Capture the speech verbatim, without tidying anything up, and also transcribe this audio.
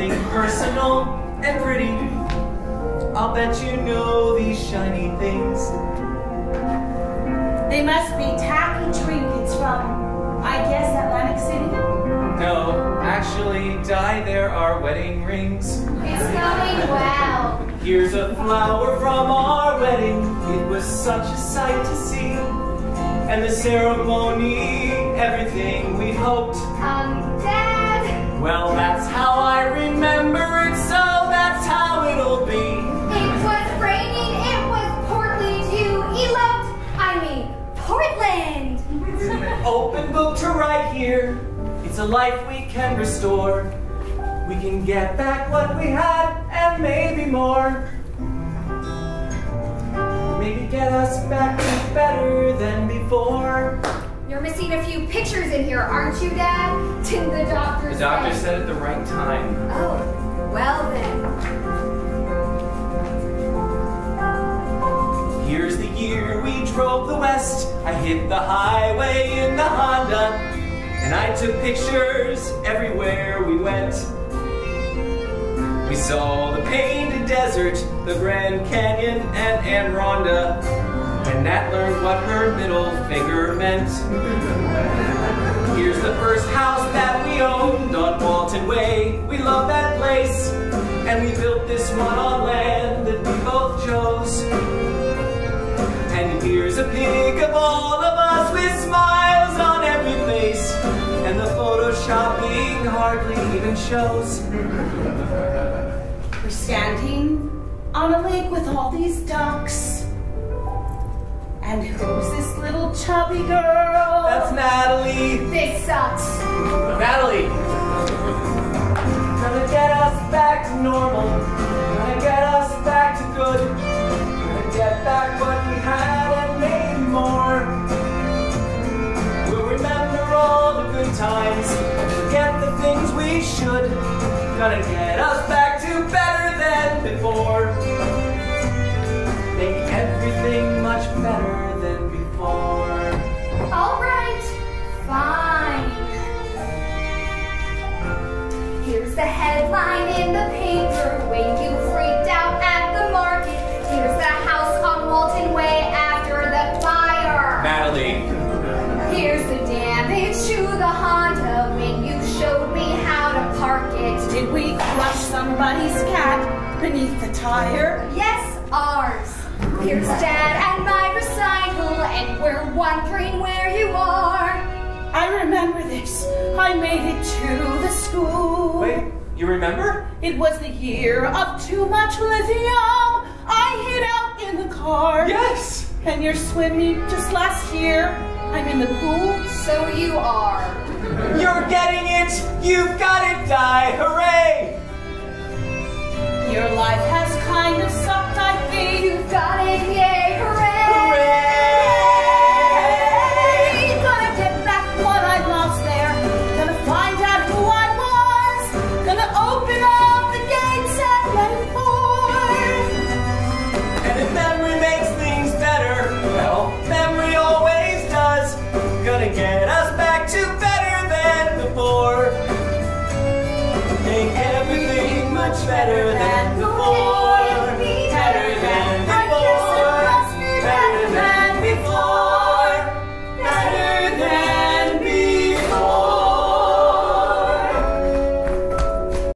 something personal and pretty. I'll bet you know these shiny things. They must be tacky trinkets from, I guess, Atlantic City? No, actually, Di, there are wedding rings. It's going well. Here's a flower from our wedding. It was such a sight to see. And the ceremony, everything we hoped. Um, Dad? Well, that's how I remember it, so that's how it'll be. It was raining, it was Portland, you eloped, I mean, Portland! Open book to right here. It's a life we can restore. We can get back what we had and maybe more. Maybe get us back to better than before. You're missing a few pictures in here, aren't you, Dad? Didn't the doctor The doctor say? said at the right time. Oh, well then. Here's the year we drove the west. I hit the highway in the Honda, and I took pictures everywhere we went. We saw the painted desert, the Grand Canyon, and Anne Rhonda, and Nat learned what her middle finger meant. Here's the first house that we owned on Walton Way. We love that place, and we built this one on land that we both chose. And here's a pic of all of us with smiles on every face, and the photoshopping hardly even shows. We're standing on a lake with all these ducks. And who's this little chubby girl? That's Natalie. This sucks. Natalie. Gonna get us back to normal. Gonna get us back to good. Gonna get back what we had and maybe more. We'll remember all the good times. Forget the things we should. Gonna get us back to better than before. Make everything much better than before. All right, fine. Here's the headline in the paper when you freaked out at the market. Here's the house on Walton Way after the fire. Natalie. Here's the damage to the Honda when you showed me how to park it. Did we crush somebody's cat beneath the tire? Yes, ours. Here's Dad and my recital, and we're wondering where you are. I remember this. I made it to the school. Wait, you remember? It was the year of too much lithium. I hid out in the car. Yes! And your swim meet just last year. I'm in the pool. So you are. You're getting it! You've got it, Di! Hooray! Your life has kind of sucked, I think. You've got it, yay, hooray! Hooray! Gonna get back what I lost there. Gonna find out who I was. Gonna open up the gates and let it pour. And if memory makes things better, well, memory always does. Gonna get us back to better than before. Make everything much better than before.